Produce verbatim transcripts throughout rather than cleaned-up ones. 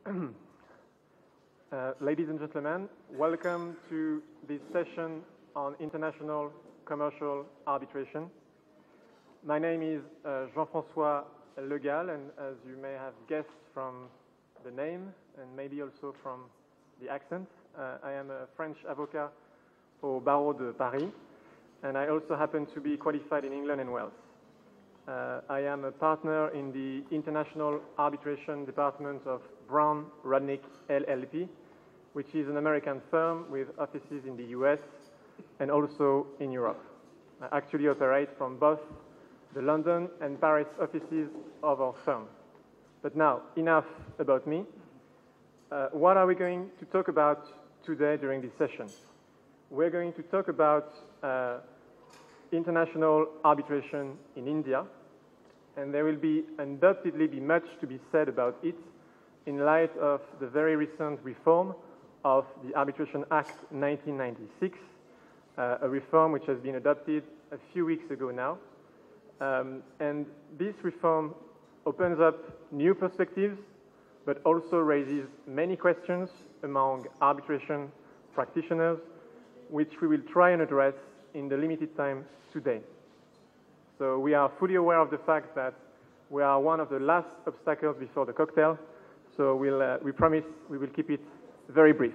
Uh, ladies and gentlemen, welcome to this session on international commercial arbitration. My name is uh, Jean-François Le Gall, and as you may have guessed from the name and maybe also from the accent, uh, I am a French avocat au Barreau de Paris, and I also happen to be qualified in England and Wales. Uh, I am a partner in the International Arbitration Department of Brown Rudnick L L P, which is an American firm with offices in the U S and also in Europe. I actually operate from both the London and Paris offices of our firm. But now, enough about me. Uh, what are we going to talk about today during this session? We're going to talk about uh, international arbitration in India, and there will be undoubtedly be much to be said about it in light of the very recent reform of the Arbitration Act nineteen ninety-six, uh, a reform which has been adopted a few weeks ago now. Um, and this reform opens up new perspectives, but also raises many questions among arbitration practitioners, which we will try and address in the limited time today. So we are fully aware of the fact that we are one of the last obstacles before the cocktail, so we'll, uh, we promise we will keep it very brief.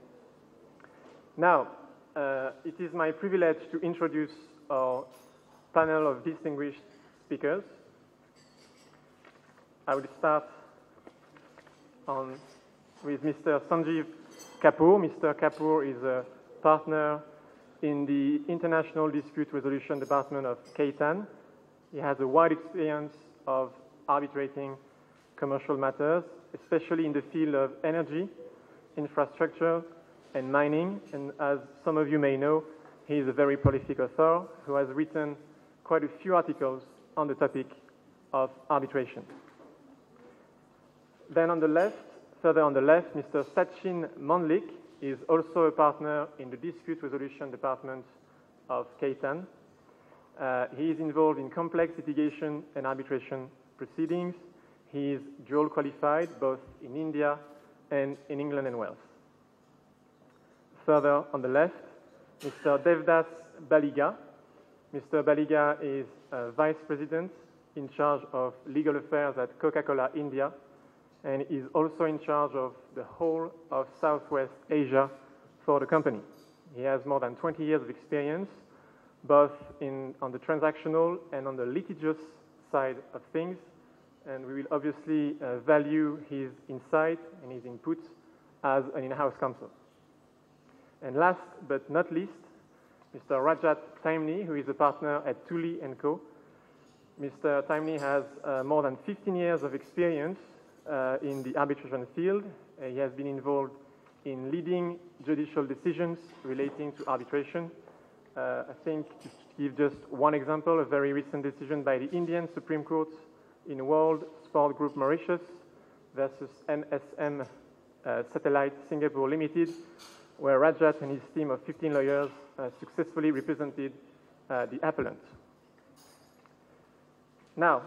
Now, uh, it is my privilege to introduce our panel of distinguished speakers. I will start on, with Mister Sanjeev Kapoor. Mister Kapoor is a partner in the International Dispute Resolution Department of K-TAN. He has a wide experience of arbitrating commercial matters, especially in the field of energy, infrastructure, and mining. And as some of you may know, he is a very prolific author who has written quite a few articles on the topic of arbitration. Then on the left, further on the left, Mister Sachin Mandlik is also a partner in the Dispute Resolution Department of K-TAN. Uh, he is involved in complex litigation and arbitration proceedings. He is dual qualified both in India and in England and Wales. Further on the left, Mister Devdas Baliga. Mister Baliga is uh, Vice President in charge of legal affairs at Coca-Cola India, and is also in charge of the whole of Southwest Asia for the company. He has more than twenty years of experience, both in, on the transactional and on the litigious side of things, and we will obviously uh, value his insight and his input as an in-house counsel. And last but not least, Mister Rajat Taimni, who is a partner at Tully and Co. Mister Taimni has uh, more than fifteen years of experience uh, in the arbitration field. Uh, he has been involved in leading judicial decisions relating to arbitration. Uh, I think, to give just one example, a very recent decision by the Indian Supreme Court in World Sport Group Mauritius versus N S M uh, Satellite Singapore Limited, where Rajat and his team of fifteen lawyers uh, successfully represented uh, the appellant. Now,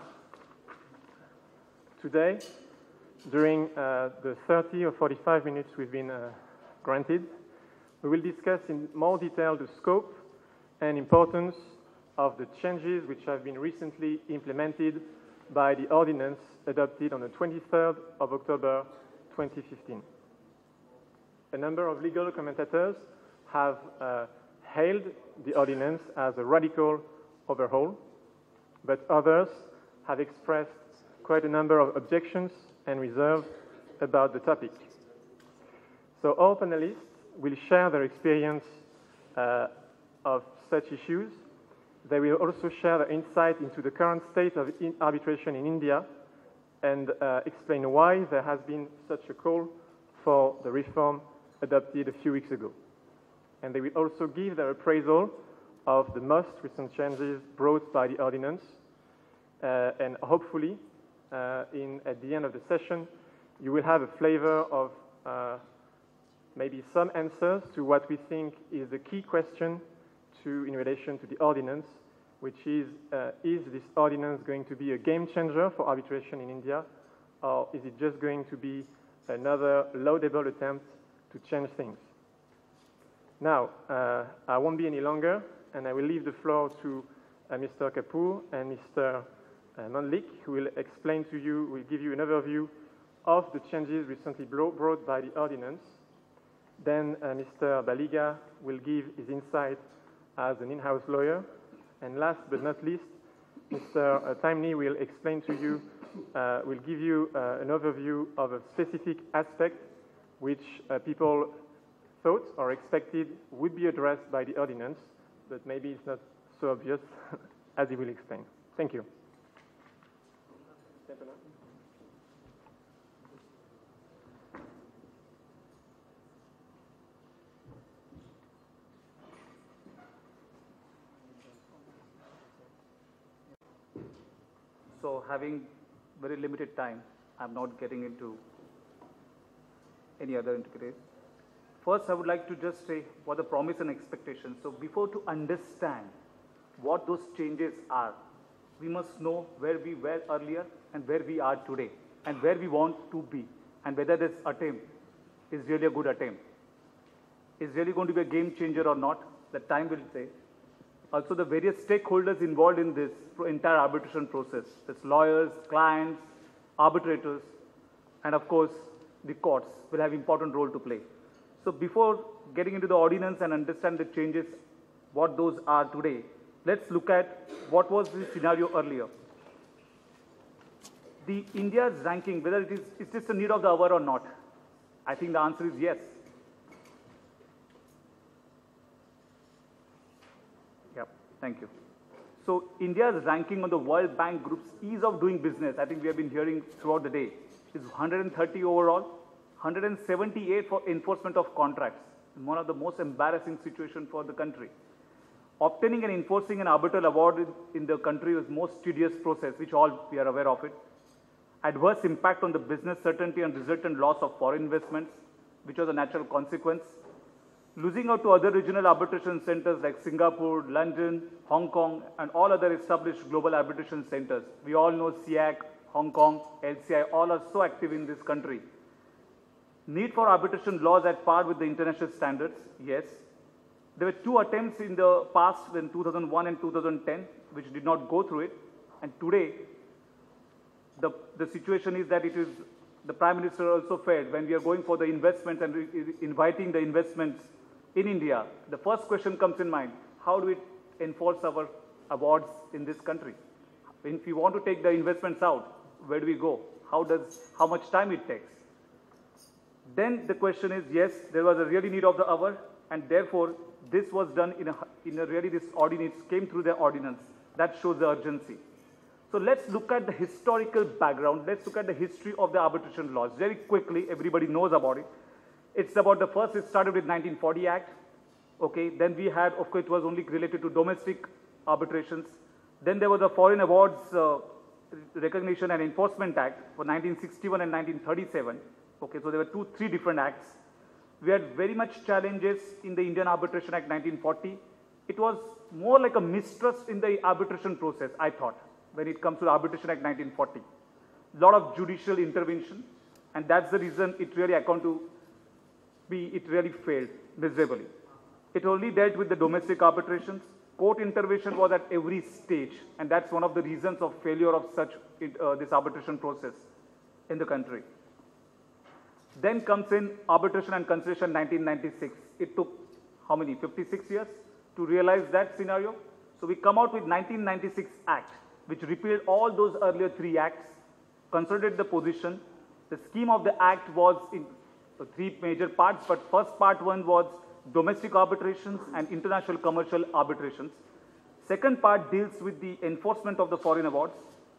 today, during uh, the thirty or forty-five minutes we've been uh, granted, we will discuss in more detail the scope and importance of the changes which have been recently implemented by the ordinance adopted on the twenty-third of October twenty fifteen. A number of legal commentators have uh, hailed the ordinance as a radical overhaul, but others have expressed quite a number of objections and reserves about the topic. So all panelists will share their experience uh, of such issues. They will also share their insight into the current state of in arbitration in India and uh, explain why there has been such a call for the reform adopted a few weeks ago. And they will also give their appraisal of the most recent changes brought by the ordinance, uh, and hopefully, uh, in, at the end of the session, you will have a flavor of uh, maybe some answers to what we think is the key question to, in relation to the ordinance, which is, uh, is this ordinance going to be a game changer for arbitration in India, or is it just going to be another laudable attempt to change things. Now, uh, I won't be any longer, and I will leave the floor to uh, Mister Kapoor and Mister Uh, Mandlik, who will explain to you, will give you an overview of the changes recently brought by the ordinance. Then uh, Mister Baliga will give his insight as an in-house lawyer. And last but not least, Mister Taimni will explain to you, uh, will give you uh, an overview of a specific aspect which uh, people thought or expected would be addressed by the ordinance, but maybe it's not so obvious as he will explain. Thank you. So having very limited time, I'm not getting into any other interpretation. First, I would like to just say what the promise and expectation. So before to understand what those changes are, we must know where we were earlier and where we are today and where we want to be and whether this attempt is really a good attempt. Is really going to be a game changer or not, the time will say. Also, the various stakeholders involved in this entire arbitration process, that's lawyers, clients, arbitrators, and of course, the courts will have important role to play. So before getting into the ordinance and understand the changes, what those are today, let's look at what was the scenario earlier. The India's ranking, whether it is, is this a need of the hour or not? I think the answer is yes. Yep, thank you. So India's ranking on the World Bank Group's ease of doing business, I think we have been hearing throughout the day, is one hundred thirty overall, one hundred seventy-eight for enforcement of contracts, one of the most embarrassing situations for the country. Obtaining and enforcing an arbitral award in the country is most tedious process, which all we are aware of it. Adverse impact on the business certainty and resultant loss of foreign investments, which was a natural consequence. Losing out to other regional arbitration centers like Singapore, London, Hong Kong, and all other established global arbitration centers. We all know S I A C, Hong Kong, L C I, all are so active in this country. Need for arbitration laws at par with the international standards, yes. There were two attempts in the past in two thousand one and two thousand ten, which did not go through it. And today, the, the situation is that it is, the Prime Minister also failed when we are going for the investments and inviting the investments in India. The first question comes in mind, how do we enforce our awards in this country? If we want to take the investments out, where do we go? How does, how much time it takes? Then the question is, yes, there was a really need of the hour, and therefore this was done in a, in a really, this ordinance came through the ordinance. That shows the urgency. So let's look at the historical background. Let's look at the history of the arbitration laws. Very quickly, everybody knows about it. It's about the first, it started with nineteen forty Act. Okay, then we had, of course, it was only related to domestic arbitrations. Then there was a Foreign Awards uh, Recognition and Enforcement Act for nineteen sixty-one and nineteen thirty-seven. Okay, so there were two, three different acts. We had very much challenges in the Indian Arbitration Act nineteen forty. It was more like a mistrust in the arbitration process, I thought, when it comes to the Arbitration Act nineteen forty. A lot of judicial intervention, and that's the reason it really account to be, it really failed miserably. It only dealt with the domestic arbitrations. Court intervention was at every stage, and that's one of the reasons of failure of such uh, this arbitration process in the country. Then comes in Arbitration and Conciliation nineteen ninety-six. It took how many, fifty-six years to realize that scenario? So we come out with nineteen ninety-six Act, which repealed all those earlier three acts, consolidated the position. The scheme of the act was in three major parts, but first part one was domestic arbitrations and international commercial arbitrations. Second part deals with the enforcement of the foreign awards.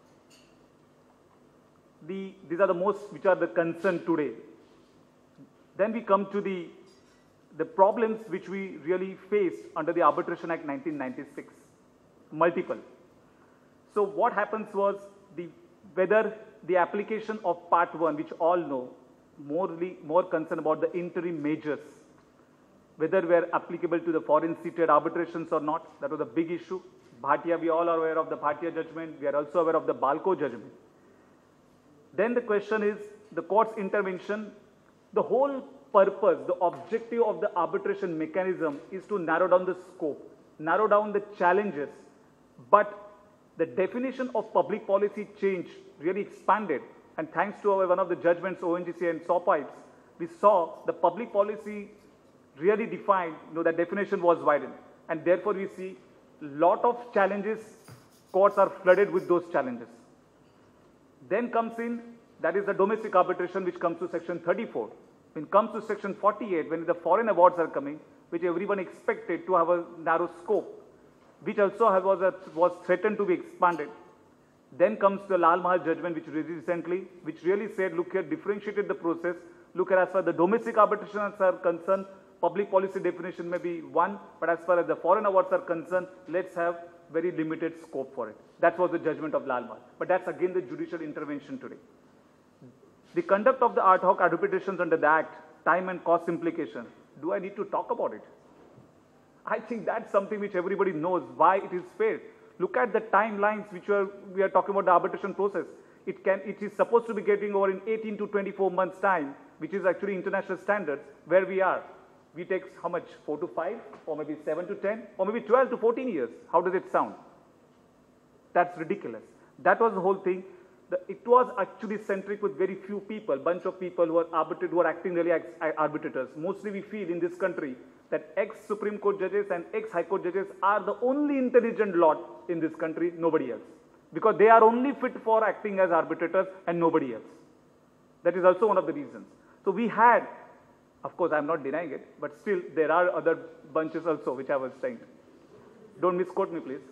The, these are the most, which are the concern today. Then we come to the, the problems which we really faced under the Arbitration Act nineteen ninety-six, multiple. So what happens was the, whether the application of part one, which all know, morely, more concerned about the interim measures, whether were applicable to the foreign seated arbitrations or not, that was a big issue. Bhatia, we all are aware of the Bhatia judgment. We are also aware of the Balco judgment. Then the question is the court's intervention, the whole purpose, the objective of the arbitration mechanism is to narrow down the scope, narrow down the challenges, but the definition of public policy change really expanded. And thanks to our, one of the judgments, O N G C and SawPipes, we saw the public policy really defined, you know, that definition was widened. And therefore we see a lot of challenges, courts are flooded with those challenges. Then comes in, that is the domestic arbitration, which comes to section thirty-four. When it comes to section forty-eight, when the foreign awards are coming, which everyone expected to have a narrow scope, which also have, was, a, was threatened to be expanded. Then comes the Lal Mahal judgment, which recently, which really said, look here, differentiated the process. Look here, as far as the domestic arbitrations are concerned, public policy definition may be one, but as far as the foreign awards are concerned, let's have very limited scope for it. That was the judgment of Lal Mahal. But that's again the judicial intervention today. The conduct of the ad hoc arbitrations under the Act, time and cost implication. Do I need to talk about it? I think that's something which everybody knows why it is fair. Look at the timelines which are, we are talking about the arbitration process. It can, it is supposed to be getting over in eighteen to twenty-four months time, which is actually international standards, where we are. We take how much? Four to five, or maybe seven to ten, or maybe twelve to fourteen years. How does it sound? That's ridiculous. That was the whole thing. The, it was actually centric with very few people, bunch of people who are arbitrate, who are acting really as arbitrators. Mostly we feel in this country that ex-Supreme Court judges and ex-High Court judges are the only intelligent lot in this country, nobody else. Because they are only fit for acting as arbitrators and nobody else. That is also one of the reasons. So we had, of course I'm not denying it, but still there are other bunches also which I was saying. Don't misquote me please.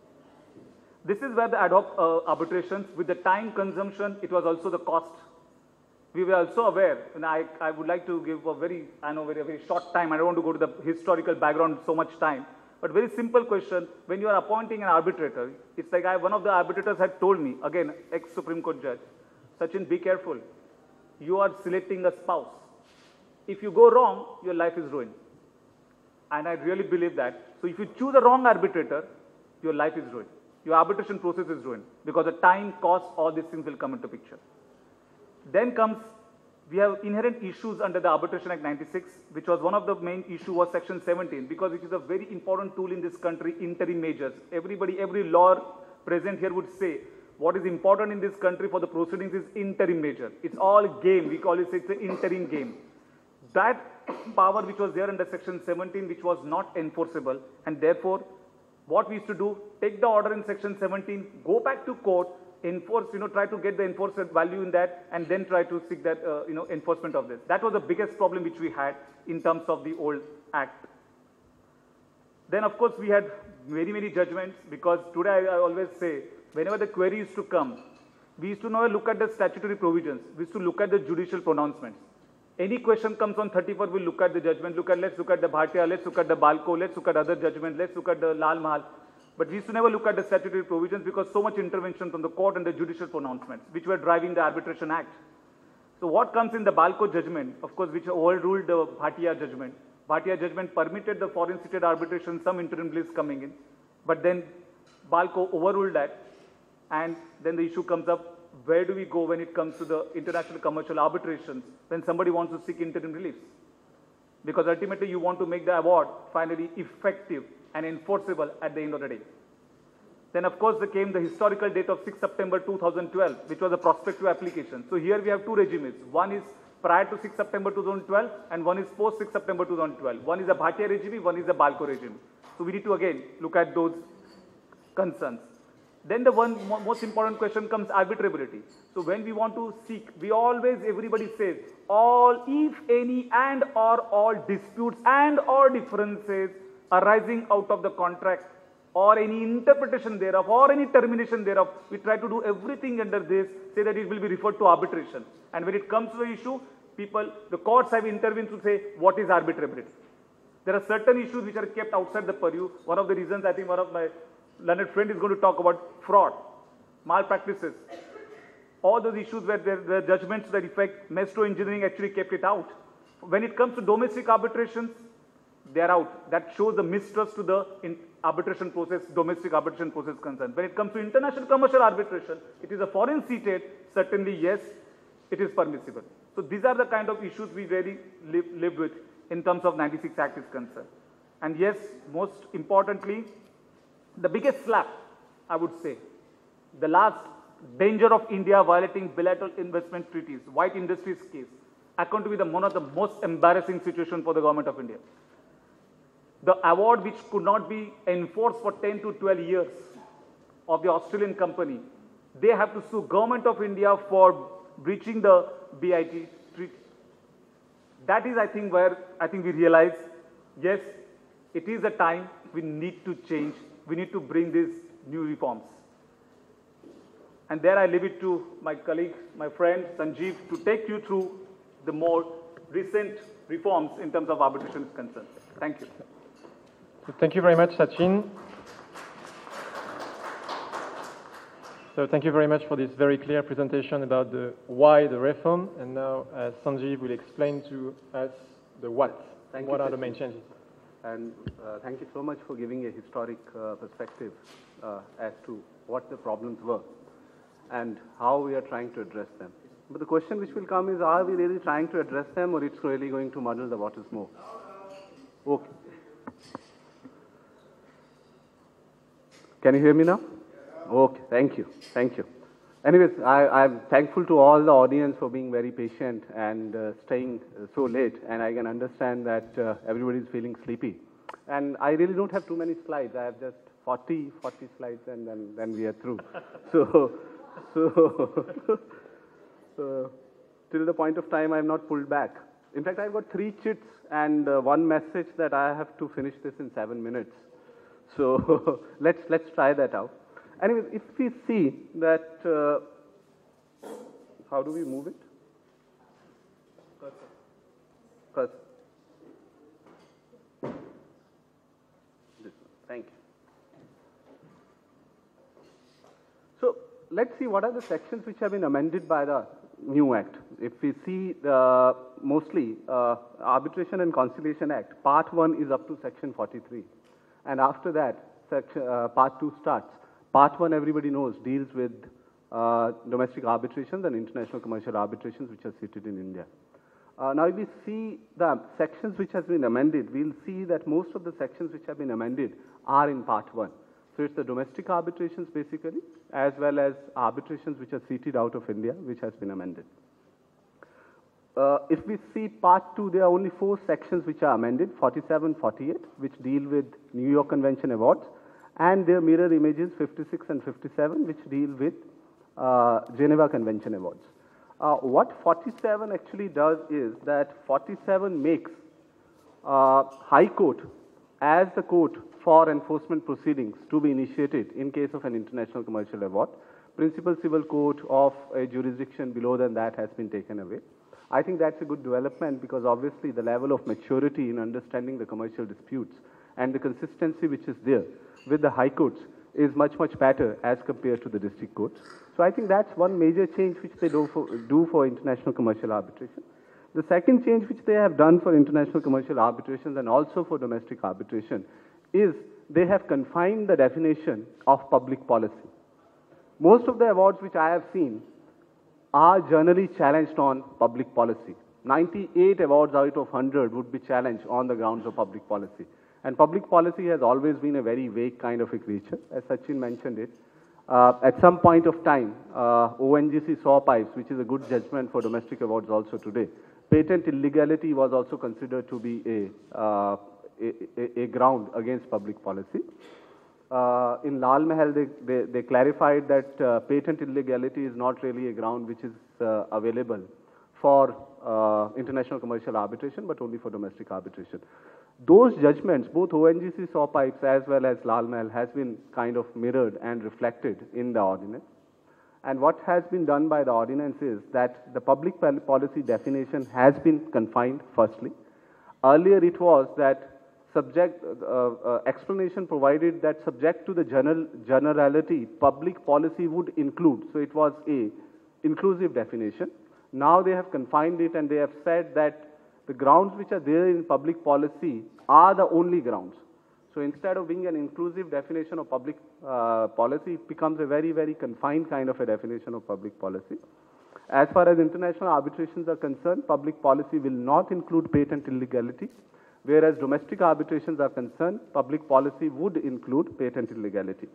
This is where the ad hoc uh, arbitrations, with the time consumption, it was also the cost. We were also aware, and I, I would like to give a very, I know, very, very short time. I don't want to go to the historical background so much time. But very simple question, when you are appointing an arbitrator, it's like I, one of the arbitrators had told me, again, ex-Supreme Court judge, Sachin, be careful. You are selecting a spouse. If you go wrong, your life is ruined. And I really believe that. So if you choose a wrong arbitrator, your life is ruined. Your arbitration process is ruined because the time, cost, all these things will come into picture. Then comes, we have inherent issues under the Arbitration Act ninety-six, which was one of the main issue was section seventeen, because it is a very important tool in this country, interim measures. Everybody, every law present here would say, what is important in this country for the proceedings is interim measure. It's all game, we call it, it's an interim game. That power which was there under section seventeen, which was not enforceable, and therefore, what we used to do, take the order in section seventeen, go back to court, enforce, you know, try to get the enforced value in that, and then try to seek that, uh, you know, enforcement of this. That was the biggest problem which we had in terms of the old act. Then, of course, we had many, many judgments, because today I, I always say, whenever the query used to come, we used to now look at the statutory provisions. We used to look at the judicial pronouncements. Any question comes on thirty-fourth, we'll look at the judgment, look at, let's look at the Bhatia, let's look at the Balco, let's look at other judgments, let's look at the Lal Mahal. But we used to never look at the statutory provisions because so much intervention from the court and the judicial pronouncements, which were driving the Arbitration Act. So what comes in the Balco judgment, of course, which overruled the Bhatia judgment. Bhatia judgment permitted the foreign seated arbitration, some interim lists coming in. But then Balco overruled that. And then the issue comes up, where do we go when it comes to the international commercial arbitrations when somebody wants to seek interim reliefs? Because ultimately you want to make the award finally effective and enforceable at the end of the day. Then of course there came the historical date of sixth September two thousand twelve, which was a prospective application. So here we have two regimes. One is prior to sixth September two thousand twelve and one is post sixth September two thousand twelve. One is a Bhatia regime, one is a Balco regime. So we need to again look at those concerns. Then the one most important question comes arbitrability. So when we want to seek, we always, everybody says, all, if any and or all disputes and or differences arising out of the contract or any interpretation thereof or any termination thereof, we try to do everything under this, say that it will be referred to arbitration. And when it comes to the issue, people, the courts have intervened to say, what is arbitrability? There are certain issues which are kept outside the purview. One of the reasons, I think one of my learned friend is going to talk about fraud, malpractices, all those issues where there were judgments that effect, Maestro Engineering actually kept it out. When it comes to domestic arbitrations, they are out. That shows the mistrust to the in arbitration process, domestic arbitration process concerned. When it comes to international commercial arbitration, it is a foreign seated, certainly yes, it is permissible. So these are the kind of issues we really live, live with in terms of ninety-six Act is concerned. And yes, most importantly, the biggest slap, I would say, the last danger of India violating bilateral investment treaties, White Industries case, are going to be the, one of the most embarrassing situations for the government of India. The award which could not be enforced for ten to twelve years of the Australian company, they have to sue government of India for breaching the B I T treaty. That is, I think, where I think we realize, yes, it is a time we need to change. We need to bring these new reforms. And there I leave it to my colleague, my friend Sanjeev, to take you through the more recent reforms in terms of arbitration is concerned. Thank you. Thank you very much, Sachin. So thank you very much for this very clear presentation about the why the reform, and now uh, Sanjeev will explain to us the what. Thank what you, are the Sachin. main changes? And uh, thank you so much for giving a historic uh, perspective uh, as to what the problems were and how we are trying to address them. But the question which will come is, are we really trying to address them, or it's really going to muddle the waters more? Okay. Can you hear me now? Okay, thank you, thank you. Anyways, I, I'm thankful to all the audience for being very patient and uh, staying uh, so late, and I can understand that uh, everybody's feeling sleepy. And I really don't have too many slides. I have just forty, forty slides, and then, then we are through. so, so uh, till the point of time, I have not pulled back. In fact, I've got three chits and uh, one message that I have to finish this in seven minutes. So let's let's try that out. Anyways, if we see that, uh, how do we move it? Cursor. This one. Thank you. So let's see what are the sections which have been amended by the new act. If we see the mostly uh, Arbitration and Conciliation Act, Part one is up to Section forty-three, and after that, section, uh, Part two starts. Part one, everybody knows, deals with uh, domestic arbitrations and international commercial arbitrations which are seated in India. Uh, now, if we see the sections which has been amended, we'll see that most of the sections which have been amended are in Part one. So it's the domestic arbitrations basically, as well as arbitrations which are seated out of India, which has been amended. Uh, if we see Part two, there are only four sections which are amended, forty-seven, forty-eight, which deal with New York Convention awards, and their mirror images fifty-six and fifty-seven, which deal with uh, Geneva Convention awards. Uh, what forty-seven actually does is that forty-seven makes uh, High Court as the court for enforcement proceedings to be initiated in case of an international commercial award. Principal civil court of a jurisdiction below than that has been taken away. I think that's a good development because obviously the level of maturity in understanding the commercial disputes and the consistency which is there with the high courts is much, much better as compared to the district courts. So I think that's one major change which they do for, do for international commercial arbitration. The second change which they have done for international commercial arbitrations and also for domestic arbitration is they have confined the definition of public policy. Most of the awards which I have seen are generally challenged on public policy. ninety-eight awards out of one hundred would be challenged on the grounds of public policy. And public policy has always been a very vague kind of a creature, as Sachin mentioned it. Uh, at some point of time, uh, O N G C saw pipes, which is a good judgment for domestic awards also today. Patent illegality was also considered to be a, uh, a, a, a ground against public policy. Uh, in Lal Mahal, they, they, they clarified that uh, patent illegality is not really a ground which is uh, available for uh, international commercial arbitration, but only for domestic arbitration. Those judgments, both O N G C saw pipes as well as Lal Mahal, has been kind of mirrored and reflected in the ordinance. And what has been done by the ordinance is that the public policy definition has been confined, firstly. Earlier it was that subject, uh, uh, explanation provided that subject to the general, generality, public policy would include. So it was a inclusive definition. Now they have confined it and they have said that the grounds which are there in public policy are the only grounds. So instead of being an inclusive definition of public uh, policy, it becomes a very, very confined kind of a definition of public policy. As far as international arbitrations are concerned, public policy will not include patent illegality, whereas domestic arbitrations are concerned, public policy would include patent illegality.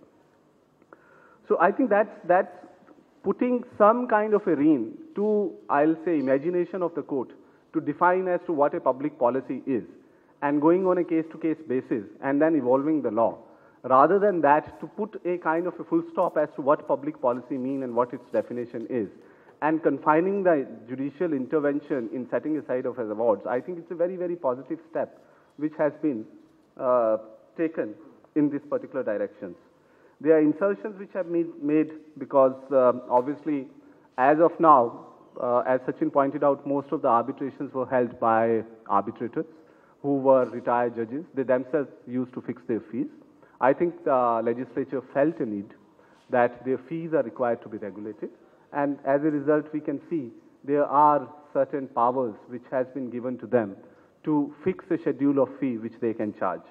So I think that's, that's putting some kind of a rein to, I'll say, imagination of the court to define as to what a public policy is, and going on a case-to-case basis and then evolving the law, rather than that to put a kind of a full stop as to what public policy mean and what its definition is, and confining the judicial intervention in setting aside of as awards. I think it's a very, very positive step which has been uh, taken in this particular directions. There are insertions which have made, made because um, obviously as of now, uh, as Sachin pointed out, most of the arbitrations were held by arbitrators who were retired judges. They themselves used to fix their fees. I think the legislature felt a need that their fees are required to be regulated. And as a result, we can see there are certain powers which has been given to them to fix a schedule of fee which they can charge.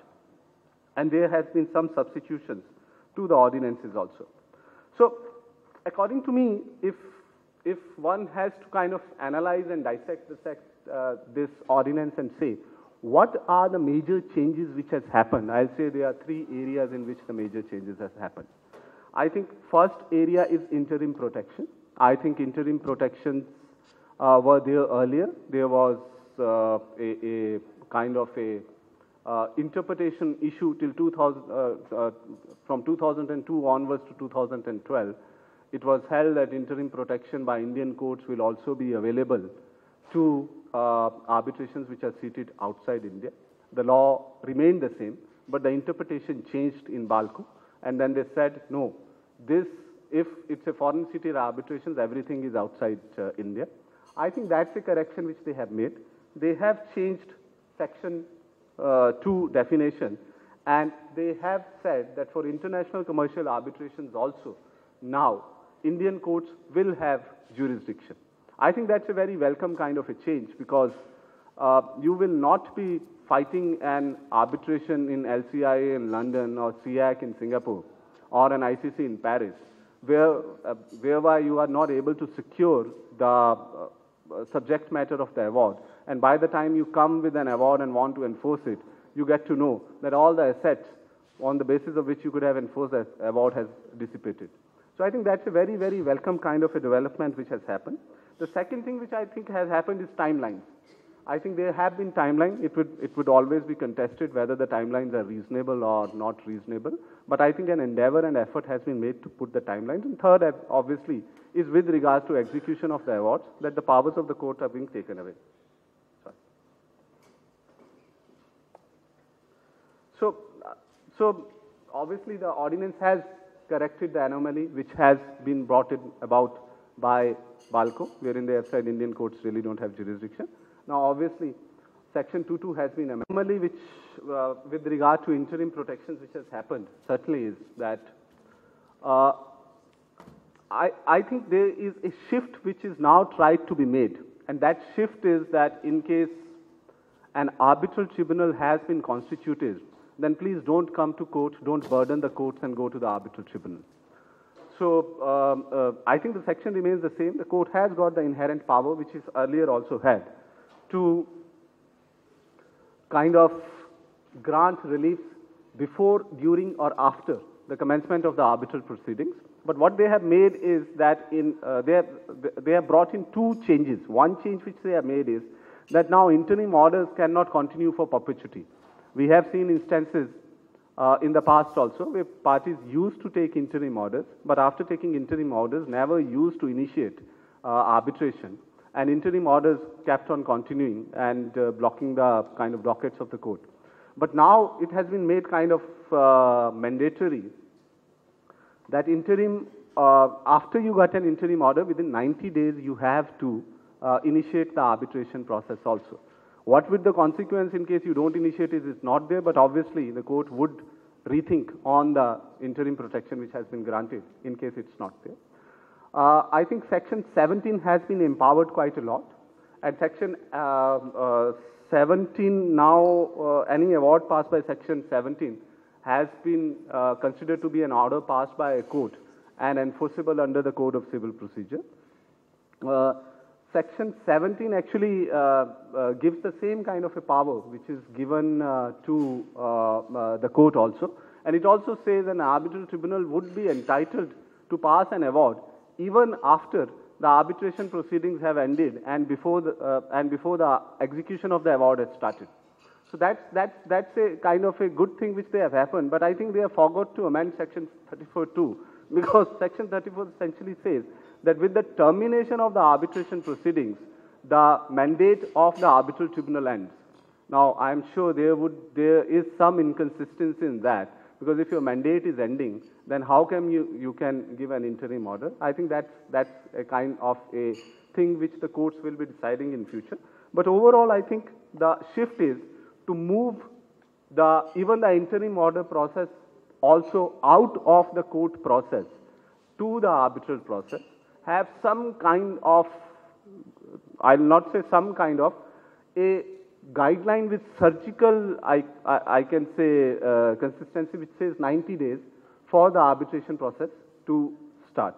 And there has been some substitutions to the ordinances also. So, according to me, if, if one has to kind of analyze and dissect the, uh, this ordinance and say, what are the major changes which has happened? I'll say there are three areas in which the major changes has happened. I think first area is interim protection. I think interim protections uh, were there earlier. There was uh, a, a kind of a uh, interpretation issue till two thousand, uh, uh, from two thousand two onwards to two thousand twelve. It was held that interim protection by Indian courts will also be available to uh, arbitrations which are seated outside India. The law remained the same, but the interpretation changed in BALCO, and then they said, no, this, if it's a foreign city arbitrations, everything is outside uh, India. I think that's a correction which they have made. They have changed section uh, two definition, and they have said that for international commercial arbitrations also, now Indian courts will have jurisdiction. I think that's a very welcome kind of a change, because uh, you will not be fighting an arbitration in L C I A in London or C A C in Singapore or an I C C in Paris, where, uh, whereby you are not able to secure the uh, subject matter of the award. And by the time you come with an award and want to enforce it, you get to know that all the assets on the basis of which you could have enforced that award has dissipated. So I think that's a very, very welcome kind of a development which has happened. The second thing which I think has happened is timelines. I think there have been timelines. It would, it would always be contested whether the timelines are reasonable or not reasonable. But I think an endeavor and effort has been made to put the timelines. And third, obviously, is with regards to execution of the awards, that the powers of the court are being taken away. Sorry. So, uh, so obviously the ordinance has corrected the anomaly which has been brought in about by BALCO, wherein they have said Indian courts really don't have jurisdiction. Now, obviously, Section two two has been amended. Anomaly which, uh, with regard to interim protections which has happened, certainly is that uh, I, I think there is a shift which is now tried to be made. And that shift is that in case an arbitral tribunal has been constituted, then please don't come to court, don't burden the courts and go to the arbitral tribunal. So um, uh, I think the section remains the same. The court has got the inherent power, which is earlier also had, to kind of grant relief before, during, or after the commencement of the arbitral proceedings. But what they have made is that in uh, they have they have brought in two changes. One change which they have made is that now interim orders cannot continue for perpetuity. We have seen instances uh, in the past also where parties used to take interim orders, but after taking interim orders, never used to initiate uh, arbitration. And interim orders kept on continuing and uh, blocking the kind of dockets of the court. But now it has been made kind of uh, mandatory that interim, uh, after you got an interim order, within ninety days you have to uh, initiate the arbitration process also. What would the consequence in case you don't initiate it is not there, but obviously the court would rethink on the interim protection which has been granted in case it's not there. Uh, I think Section seventeen has been empowered quite a lot. At Section uh, uh, seventeen now, uh, any award passed by Section seventeen has been uh, considered to be an order passed by a court and enforceable under the Code of Civil Procedure. Uh, Section seventeen actually uh, uh, gives the same kind of a power which is given uh, to uh, uh, the court also. And it also says an arbitral tribunal would be entitled to pass an award even after the arbitration proceedings have ended and before the, uh, and before the execution of the award has started. So that's, that's, that's a kind of a good thing which they have happened, but I think they have forgot to amend Section thirty-four two, because Section thirty-four essentially says that with the termination of the arbitration proceedings, the mandate of the arbitral tribunal ends. Now, I'm sure there would, there is some inconsistency in that, because if your mandate is ending, then how can you, you can give an interim order? I think that's, that's a kind of a thing which the courts will be deciding in future. But overall, I think the shift is to move the, even the interim order process also out of the court process to the arbitral process, have some kind of, I'll not say some kind of, a guideline with surgical, I, I, I can say, uh, consistency, which says ninety days for the arbitration process to start.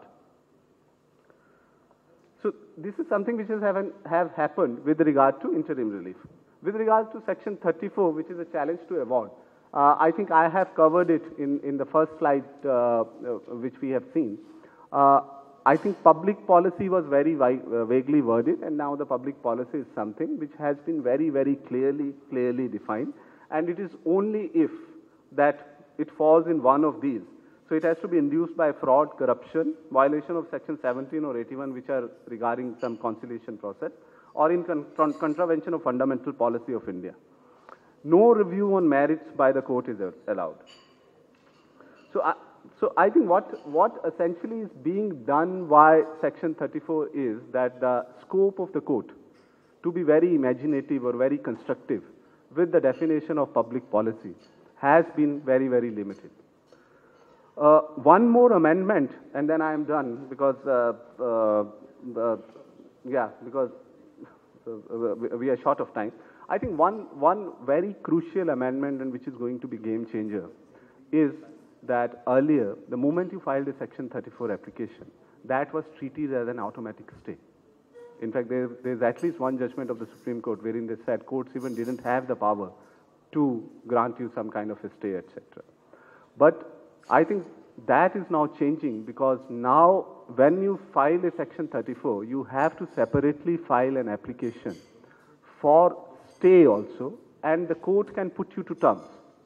So this is something which has haven't, have happened with regard to interim relief. With regard to Section thirty-four, which is a challenge to award, uh, I think I have covered it in, in the first slide uh, uh, which we have seen. Uh, I think public policy was very uh, vaguely worded, and now the public policy is something which has been very, very clearly, clearly defined, and it is only if that it falls in one of these. So it has to be induced by fraud, corruption, violation of Section seventeen or eighty-one, which are regarding some conciliation process, or in con con contravention of fundamental policy of India. No review on merits by the court is allowed. So, I, so I think what, what essentially is being done by Section thirty-four is that the scope of the court to be very imaginative or very constructive with the definition of public policy has been very, very limited. Uh, one more amendment, and then I am done, because, uh, uh, uh, yeah, because uh, we are short of time. I think one, one very crucial amendment, and which is going to be game changer, is that earlier, the moment you filed a Section thirty-four application, that was treated as an automatic stay. In fact, there, there's at least one judgment of the Supreme Court wherein they said courts even didn't have the power to grant you some kind of a stay, et cetera. But I think that is now changing, because now when you file a Section thirty-four, you have to separately file an application for stay also, and the court can put you to terms.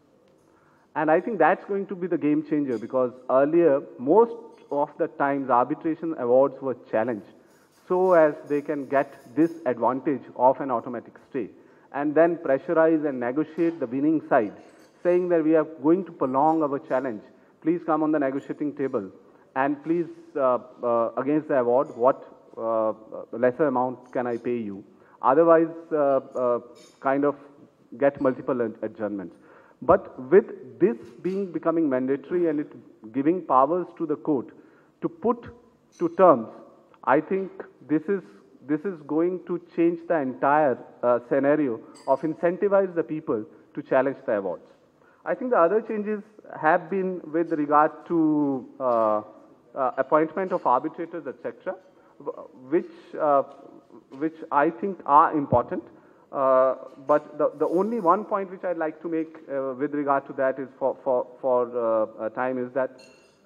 And I think that's going to be the game changer, because earlier, most of the times, arbitration awards were challenged so as they can get this advantage of an automatic stay, and then pressurize and negotiate the winning side, saying that we are going to prolong our challenge. Please come on the negotiating table, and please, uh, uh, against the award, what uh, lesser amount can I pay you? Otherwise, uh, uh, kind of get multiple adjournments. But with this being becoming mandatory and it giving powers to the court to put to terms, I think this is, this is going to change the entire uh, scenario of incentivize the people to challenge the awards. I think the other changes have been with regard to uh, uh, appointment of arbitrators, et cetera, which, uh, which I think are important. Uh, but the, the only one point which I'd like to make uh, with regard to that is for, for, for uh, time is that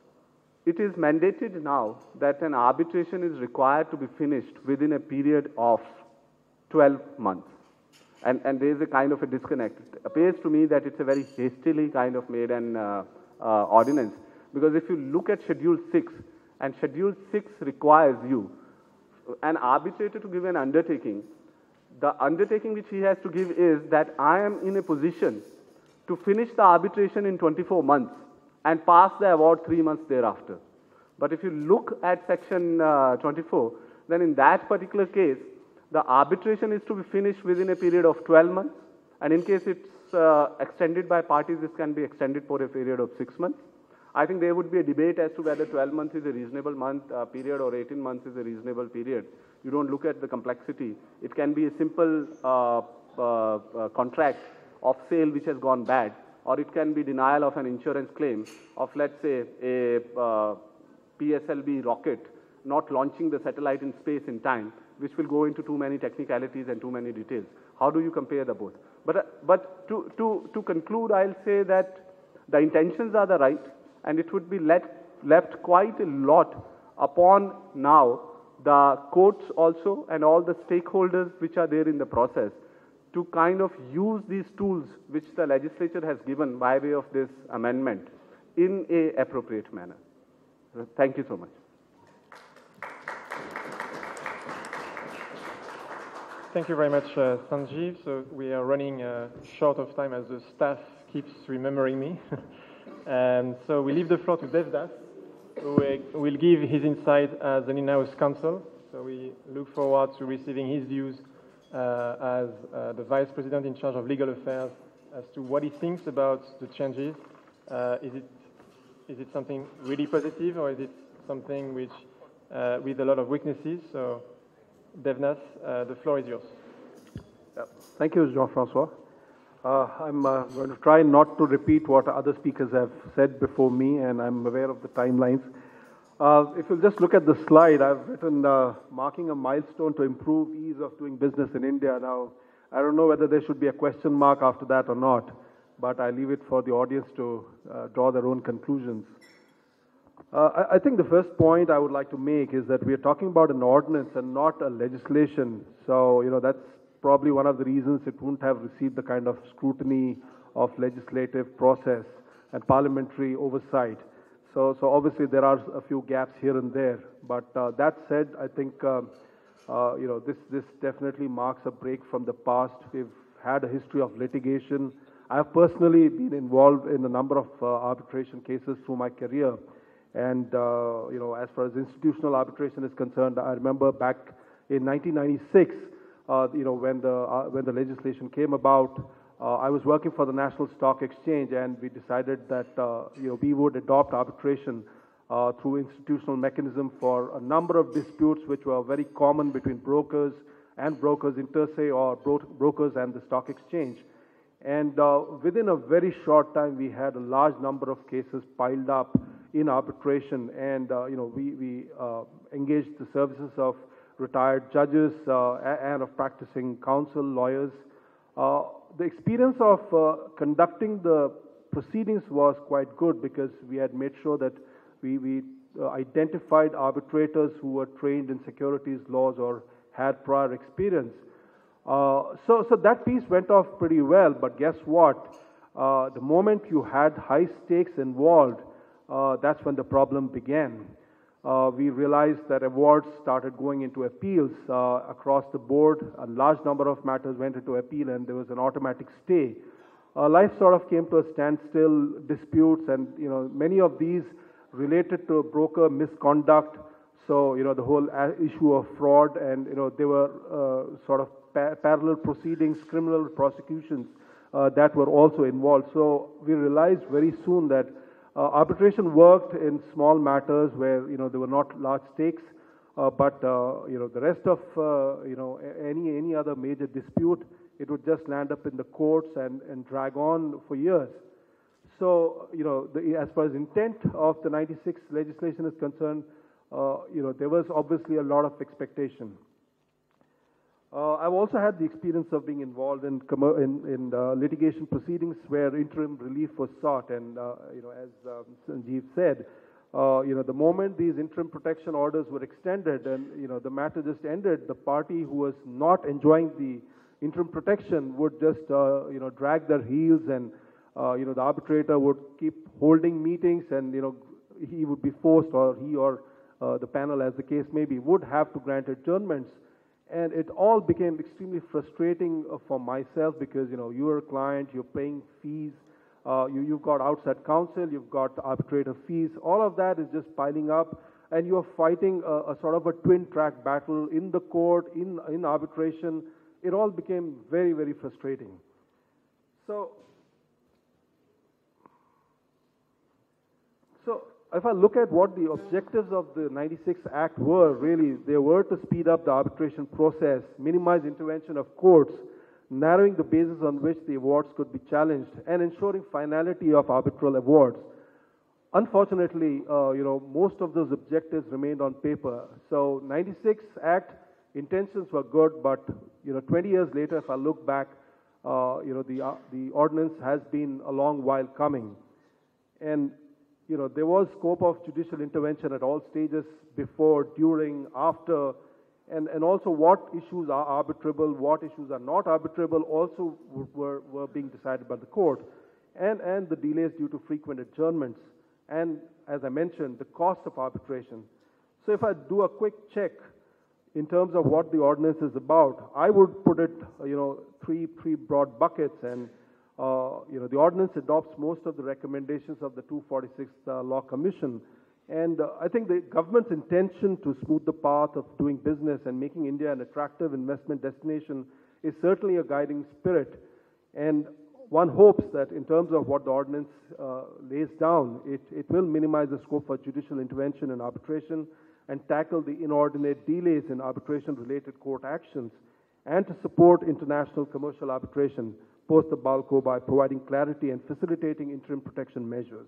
it is mandated now that an arbitration is required to be finished within a period of twelve months. And, and there is a kind of a disconnect. It appears to me that it's a very hastily kind of made an uh, uh, ordinance. Because if you look at Schedule six, and Schedule six requires you, an arbitrator to give an undertaking, the undertaking which he has to give is that I am in a position to finish the arbitration in twenty-four months and pass the award three months thereafter. But if you look at Section uh, twenty-four, then in that particular case, the arbitration is to be finished within a period of twelve months, and in case it's uh, extended by parties, this can be extended for a period of six months. I think there would be a debate as to whether twelve months is a reasonable month uh, period or eighteen months is a reasonable period. You don't look at the complexity. It can be a simple uh, uh, uh, contract of sale which has gone bad, or it can be denial of an insurance claim of, let's say, a uh, P S L V rocket not launching the satellite in space in time, which will go into too many technicalities and too many details. How do you compare the both? But, uh, but to, to, to conclude, I'll say that the intentions are the right, and it would be let, left quite a lot upon now the courts also and all the stakeholders which are there in the process to kind of use these tools which the legislature has given by way of this amendment in a appropriate manner. Thank you so much. Thank you very much, uh, Sanjeev. So we are running uh, short of time as the staff keeps remembering me. And so we leave the floor to Devdas, who will give his insight as an in-house counsel. So we look forward to receiving his views uh, as uh, the Vice President in charge of legal affairs as to what he thinks about the changes. Uh, is it is it something really positive, or is it something which uh, with a lot of weaknesses? So Devdas, uh, the floor is yours. Yeah. Thank you, Jean-Francois. Uh, I'm uh, going to try not to repeat what other speakers have said before me, and I'm aware of the timelines. Uh, if you'll just look at the slide, I've written uh, marking a milestone to improve ease of doing business in India. Now, I don't know whether there should be a question mark after that or not, but I leave it for the audience to uh, draw their own conclusions. Uh, I, I think the first point I would like to make is that we are talking about an ordinance and not a legislation. So, you know, that's probably one of the reasons it wouldn't have received the kind of scrutiny of legislative process and parliamentary oversight. So, so obviously there are a few gaps here and there. But uh, that said, I think, um, uh, you know, this, this definitely marks a break from the past. We've had a history of litigation. I've personally been involved in a number of uh, arbitration cases through my career. And, uh, you know, as far as institutional arbitration is concerned, I remember back in nineteen ninety-six, uh, you know, when the, uh, when the legislation came about, uh, I was working for the National Stock Exchange, and we decided that, uh, you know, we would adopt arbitration uh, through institutional mechanism for a number of disputes which were very common between brokers and brokers inter se, or bro brokers and the stock exchange. And uh, within a very short time, we had a large number of cases piled up in arbitration, and uh, you know, we, we uh, engaged the services of retired judges uh, and of practicing counsel, lawyers. Uh, the experience of uh, conducting the proceedings was quite good, because we had made sure that we, we uh, identified arbitrators who were trained in securities laws or had prior experience. Uh, so, so that piece went off pretty well, but guess what? Uh, the moment you had high stakes involved, uh, that's when the problem began. Uh, we realized that awards started going into appeals uh, across the board. A large number of matters went into appeal, and there was an automatic stay. Uh, life sort of came to a standstill. Disputes, and you know, many of these related to broker misconduct. So, you know, the whole issue of fraud, and you know, there were uh, sort of pa parallel proceedings, criminal prosecutions uh, that were also involved. So we realized very soon that uh, arbitration worked in small matters where, you know, there were not large stakes, uh, but uh, you know, the rest of uh, you know, any any other major dispute, it would just land up in the courts and and drag on for years. So, you know, the, as far as intent of the ninety-six legislation is concerned, uh, you know, there was obviously a lot of expectation. Uh, I've also had the experience of being involved in in, in uh, litigation proceedings where interim relief was sought, and uh, you know, as um, Sanjeev said, uh, you know, the moment these interim protection orders were extended, and you know, the matter just ended, the party who was not enjoying the interim protection would just uh, you know, drag their heels, and uh, you know, the arbitrator would keep holding meetings, and you know, he would be forced, or he or uh, the panel, as the case may be, would have to grant adjournments. And it all became extremely frustrating uh, for myself, because, you know, you're a client, you're paying fees, uh, you, you've got outside counsel, you've got arbitrator fees, all of that is just piling up, and you're fighting a, a sort of a twin-track battle in the court, in, in arbitration. It all became very, very frustrating. So, so if I look at what the objectives of the ninety-six Act were, really, they were to speed up the arbitration process, minimize intervention of courts, narrowing the basis on which the awards could be challenged, and ensuring finality of arbitral awards. unfortunately, uh, you know, most of those objectives remained on paper. So ninety-six Act intentions were good, but, you know, twenty years later, if I look back, uh, you know, the, uh, the ordinance has been a long while coming. And, you know, there was scope of judicial intervention at all stages, before, during, after, and, and also what issues are arbitrable, what issues are not arbitrable also were, were being decided by the court, and, and the delays due to frequent adjournments, and, as I mentioned, the cost of arbitration. So if I do a quick check in terms of what the ordinance is about, I would put it, you know, three, three broad buckets, and Uh, you know, the ordinance adopts most of the recommendations of the two forty-sixth uh, Law Commission. And uh, I think the government's intention to smooth the path of doing business and making India an attractive investment destination is certainly a guiding spirit. And one hopes that in terms of what the ordinance uh, lays down, it, it will minimize the scope for judicial intervention and arbitration, and tackle the inordinate delays in arbitration-related court actions, and to support international commercial arbitration post the BALCO by providing clarity and facilitating interim protection measures.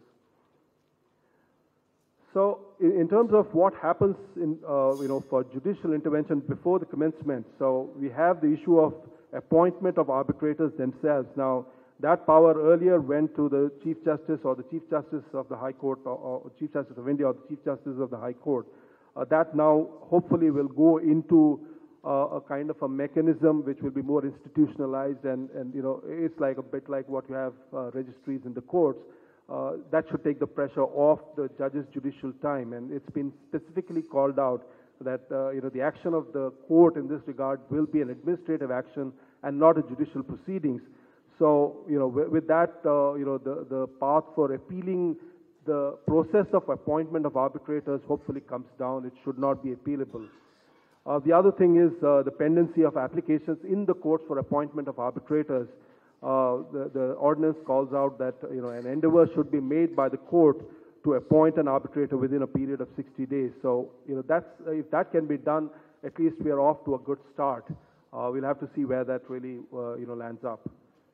So, in, in terms of what happens in, uh, you know, for judicial intervention before the commencement, so we have the issue of appointment of arbitrators themselves. Now, that power earlier went to the Chief Justice or the Chief Justice of the High Court, or, or Chief Justice of India or the Chief Justice of the High Court. Uh, that now hopefully will go into Uh, a kind of a mechanism which will be more institutionalized, and, and you know, it's like a bit like what you have uh, registries in the courts. Uh, that should take the pressure off the judge's judicial time, and it's been specifically called out that uh, you know, the action of the court in this regard will be an administrative action and not a judicial proceedings. So, you know, with, with that, uh, you know, the, the path for appealing the process of appointment of arbitrators hopefully comes down. It should not be appealable. Uh, the other thing is uh, the pendency of applications in the courts for appointment of arbitrators. Uh, the, the ordinance calls out that, you know, an endeavor should be made by the court to appoint an arbitrator within a period of sixty days. So, you know, that's, uh, if that can be done, at least we are off to a good start. Uh, we'll have to see where that really, uh, you know, lands up.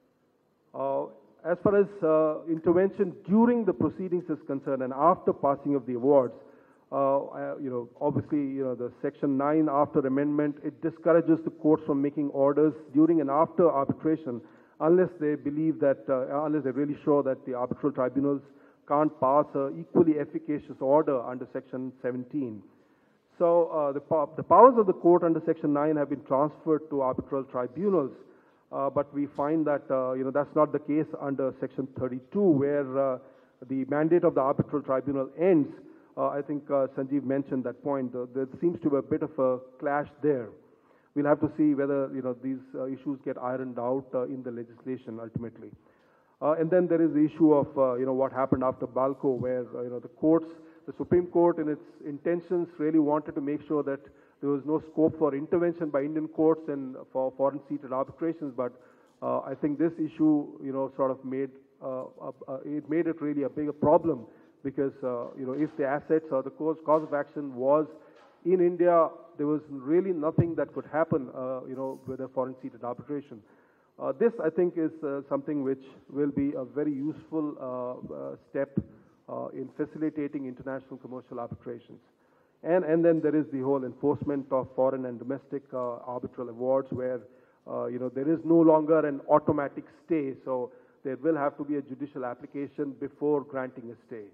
Uh, as far as uh, intervention during the proceedings is concerned and after passing of the awards, Uh, uh, you know, obviously, you know, the Section nine after amendment, it discourages the courts from making orders during and after arbitration unless they believe that, uh, unless they're really sure that the arbitral tribunals can't pass an equally efficacious order under Section seventeen. So uh, the, po the powers of the court under Section nine have been transferred to arbitral tribunals, uh, but we find that, uh, you know, that's not the case under Section thirty-two, where uh, the mandate of the arbitral tribunal ends. Uh, I think uh, Sanjeev mentioned that point. Uh, there seems to be a bit of a clash there. We'll have to see whether, you know, these uh, issues get ironed out uh, in the legislation ultimately. Uh, and then there is the issue of, uh, you know, what happened after BALCO, where, uh, you know, the courts, the Supreme Court in its intentions really wanted to make sure that there was no scope for intervention by Indian courts and for foreign seated arbitrations. But uh, I think this issue, you know, sort of made, uh, uh, it made it really a bigger problem. Because, uh, you know, if the assets or the cause, cause of action was in India, there was really nothing that could happen, uh, you know, with a foreign-seated arbitration. Uh, this, I think, is uh, something which will be a very useful uh, uh, step uh, in facilitating international commercial arbitrations. And, and then there is the whole enforcement of foreign and domestic uh, arbitral awards, where, uh, you know, there is no longer an automatic stay. So there will have to be a judicial application before granting a stay.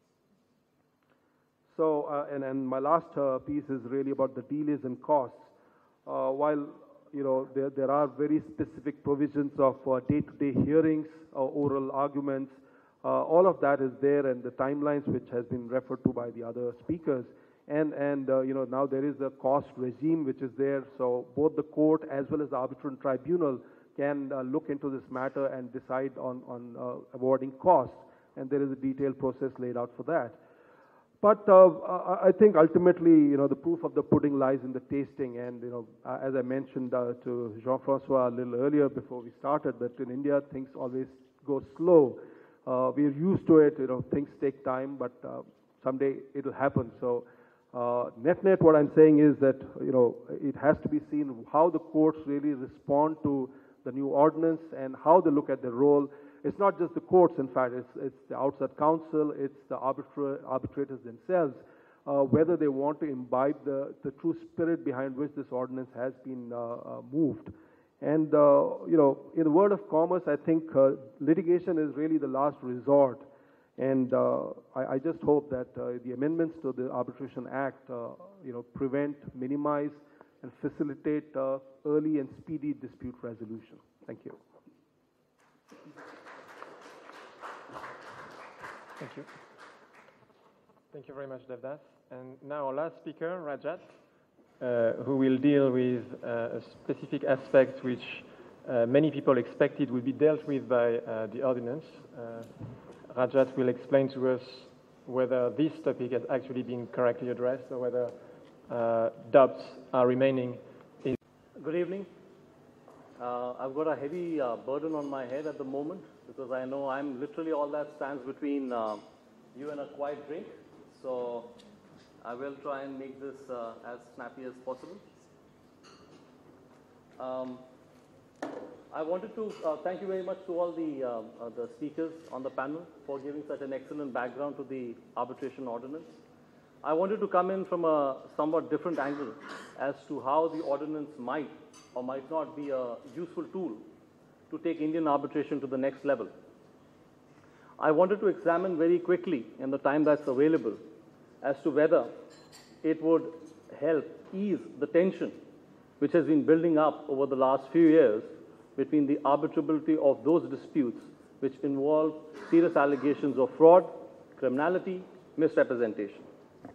So, uh, and, and my last uh, piece is really about the delays and costs. Uh, while, you know, there, there are very specific provisions of uh, day-to-day hearings, uh, oral arguments, uh, all of that is there, and the timelines which has been referred to by the other speakers. And, and uh, you know, now there is a cost regime which is there, so both the court as well as the arbitral tribunal can uh, look into this matter and decide on, on uh, awarding costs, and there is a detailed process laid out for that. But uh, I think ultimately, you know, the proof of the pudding lies in the tasting. And, you know, as I mentioned uh, to Jean-Francois a little earlier before we started, that in India things always go slow. Uh, we're used to it, you know, things take time, but uh, someday it'll happen. So uh, net-net, what I'm saying is that, you know, it has to be seen how the courts really respond to the new ordinance and how they look at their role. it's not just the courts, in fact, it's, it's the outside counsel, it's the arbitra arbitrators themselves, uh, whether they want to imbibe the, the true spirit behind which this ordinance has been uh, uh, moved. And, uh, you know, in the world of commerce, I think uh, litigation is really the last resort. And uh, I, I just hope that uh, the amendments to the Arbitration Act, uh, you know, prevent, minimize, and facilitate uh, early and speedy dispute resolution. Thank you. Thank you. Thank you very much, Devdas. And now our last speaker, Rajat, uh, who will deal with uh, a specific aspect which uh, many people expected would be dealt with by uh, the ordinance. Uh, Rajat will explain to us whether this topic has actually been correctly addressed or whether uh, doubts are remaining. In Good evening. Uh, I've got a heavy uh, burden on my head at the moment because I know I'm literally all that stands between uh, you and a quiet drink. So I will try and make this uh, as snappy as possible. Um, I wanted to uh, thank you very much to all the, uh, uh, the speakers on the panel for giving such an excellent background to the arbitration ordinance. I wanted to come in from a somewhat different angle as to how the ordinance might or might not be a useful tool to take Indian arbitration to the next level. I wanted to examine very quickly, in the time that's available, as to whether it would help ease the tension which has been building up over the last few years between the arbitrability of those disputes which involve serious allegations of fraud, criminality, misrepresentation.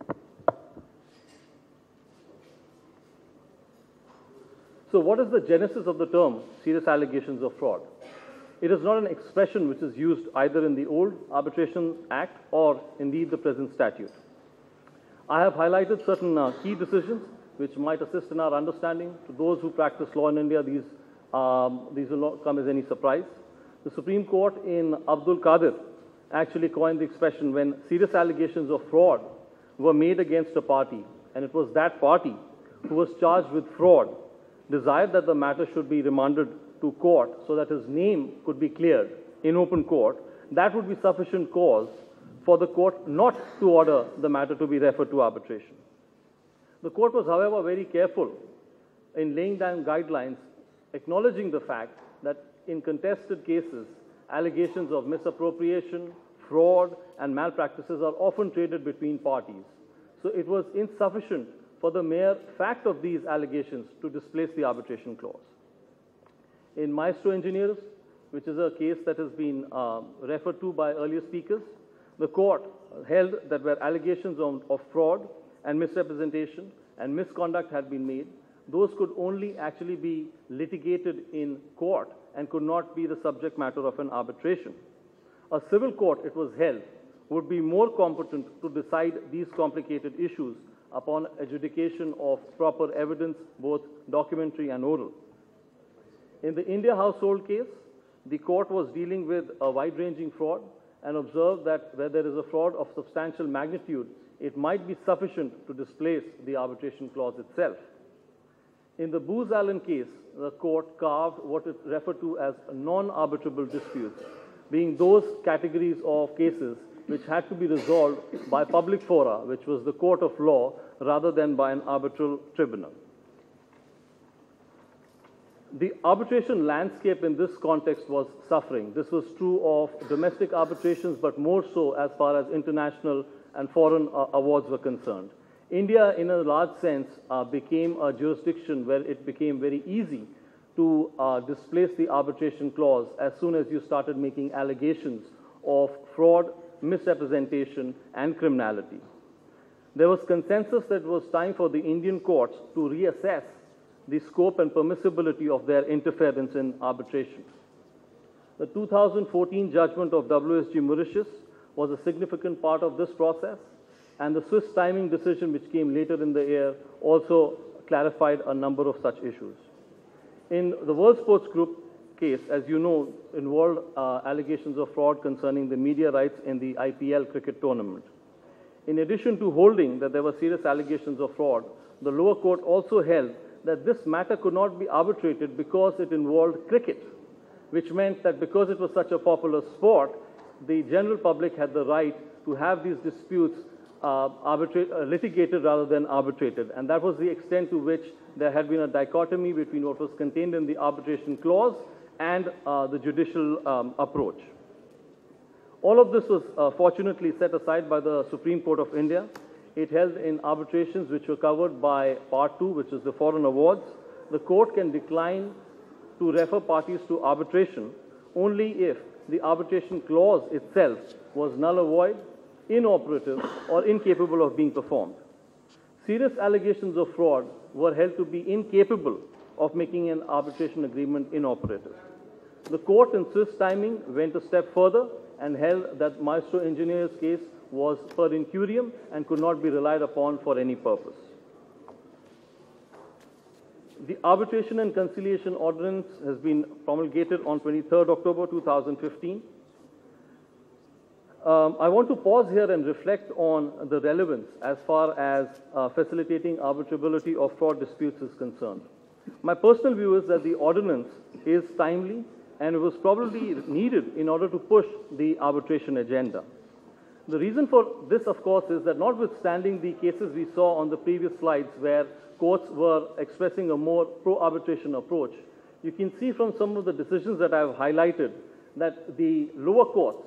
So what is the genesis of the term serious allegations of fraud? It is not an expression which is used either in the old Arbitration Act or indeed the present statute. I have highlighted certain uh, key decisions which might assist in our understanding. To those who practice law in India, these, um, these will not come as any surprise. The Supreme Court in Abdul Qadir actually coined the expression when serious allegations of fraud were made against a party, and it was that party who was charged with fraud, desired that the matter should be remanded to court so that his name could be cleared in open court, that would be sufficient cause for the court not to order the matter to be referred to arbitration. The court was, however, very careful in laying down guidelines acknowledging the fact that in contested cases, allegations of misappropriation, fraud, and malpractices are often traded between parties. So it was insufficient for the mere fact of these allegations to displace the arbitration clause. In Maestro Engineers, which is a case that has been uh, referred to by earlier speakers, the court held that where allegations of, of fraud and misrepresentation and misconduct had been made, those could only actually be litigated in court and could not be the subject matter of an arbitration. A civil court, it was held, would be more competent to decide these complicated issues upon adjudication of proper evidence, both documentary and oral. In the India household case, the court was dealing with a wide-ranging fraud and observed that where there is a fraud of substantial magnitude, it might be sufficient to displace the arbitration clause itself. In the Booz Allen case, the court carved what is referred to as non-arbitrable disputes, being those categories of cases which had to be resolved by public fora, which was the court of law, rather than by an arbitral tribunal. The arbitration landscape in this context was suffering. This was true of domestic arbitrations, but more so as far as international and foreign uh, awards were concerned. India, in a large sense, uh, became a jurisdiction where it became very easy to uh, displace the arbitration clause as soon as you started making allegations of fraud, misrepresentation, and criminality. There was consensus that it was time for the Indian courts to reassess the scope and permissibility of their interference in arbitration. The two thousand fourteen judgment of W S G Mauritius was a significant part of this process, and the Swiss timing decision, which came later in the year, also clarified a number of such issues. In the World Sports Group case, as you know, involved uh, allegations of fraud concerning the media rights in the I P L cricket tournament. In addition to holding that there were serious allegations of fraud, the lower court also held that this matter could not be arbitrated because it involved cricket. which meant that because it was such a popular sport, the general public had the right to have these disputes uh, arbitrate, uh, litigated rather than arbitrated. And that was the extent to which there had been a dichotomy between what was contained in the arbitration clause and uh, the judicial um, approach. All of this was uh, fortunately set aside by the Supreme Court of India. It held in arbitrations which were covered by Part two, which is the foreign awards. The court can decline to refer parties to arbitration only if the arbitration clause itself was null and void, inoperative, or incapable of being performed. Serious allegations of fraud were held to be incapable of making an arbitration agreement inoperative. The court in Swiss timing went a step further and held that Maestro Engineer's case was per incurium and could not be relied upon for any purpose. The Arbitration and Conciliation Ordinance has been promulgated on twenty-third October two thousand fifteen. Um, I want to pause here and reflect on the relevance as far as uh, facilitating arbitrability of fraud disputes is concerned. My personal view is that the ordinance is timely and it was probably needed in order to push the arbitration agenda. The reason for this, of course, is that notwithstanding the cases we saw on the previous slides where courts were expressing a more pro-arbitration approach, you can see from some of the decisions that I have highlighted that the lower courts